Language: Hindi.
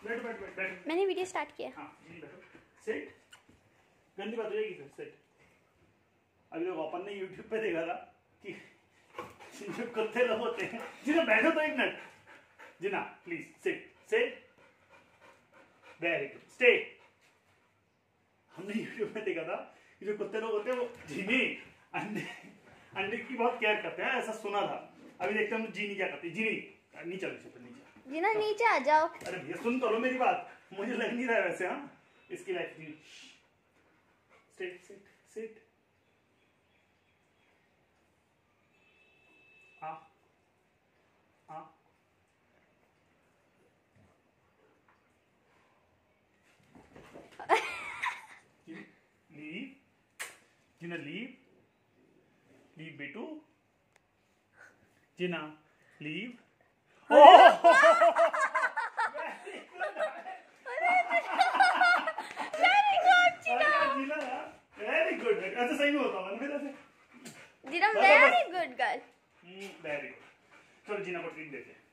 बैठो बैठो बैठो। मैंने वीडियो स्टार्ट किया। हाँ जी बैठो। सेट। गंदी बात हो जाएगी फिर। सेट। अभी तो अपन ने YouTube पे देखा था कि जो कुत्ते लोग होते हैं, जिना बैठो तो 1 minute, Jina please sit sit, very good, stay. हमने YouTube में देखा था कि जो कुत्ते लोग होते हैं वो जीनी अंडे की बहुत केयर करते हैं, ऐसा सुना था। अभी देखते हैं जीनी क्या करती है। जीनी नीचे नीचे जीना नीचे आ जाओ। अरे भैया सुन तो लो मेरी बात, मुझे लग नहीं रहा है वैसे। हाँ इसकी लाइफ जी। Sit sit sit. हाँ हाँ लीव जिना लीव लीव बेटू जिना लीव। Very good. ऐसा सही में होता है फिर ऐसे। Jina very good girl. Very good. चलो जीना को ट्रीट देते हैं।